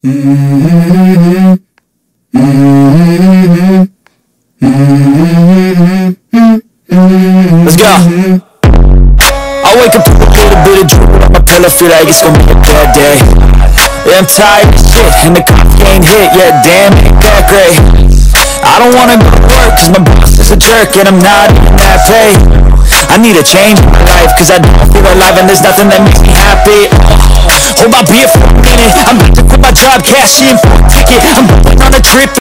Let's go. I wake up with a little bit of drool on my pillow, feel like it's gonna be a bad day. Yeah, I'm tired of shit, and the coffee ain't hit yet, damn, ain't that great. I don't wanna go to work, cause my boss is a jerk, and I'm not even that paid. I need a change in my life, cause I don't feel alive, and there's nothing that makes me happy. Hold my beer for a minute, I'm about to quit my job, cash in for a ticket, I'm going on a trip.